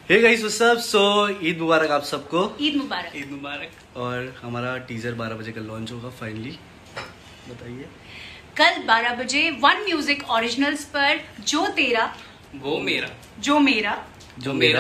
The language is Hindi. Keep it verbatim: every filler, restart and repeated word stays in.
हे guys what's up. So Eid मुबारक आप सबको। ईद मुबारक। ईद मुबारक। और हमारा टीजर बारह बजे कल लॉन्च होगा फाइनली। बताइए। कल बारह बजे वन म्यूजिक ओरिजिनल्स पर जो तेरा वो मेरा जो मेरा जो मेरा